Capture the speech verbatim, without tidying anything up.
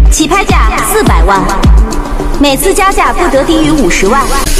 起拍价四百万，每次加价不得低于五十万。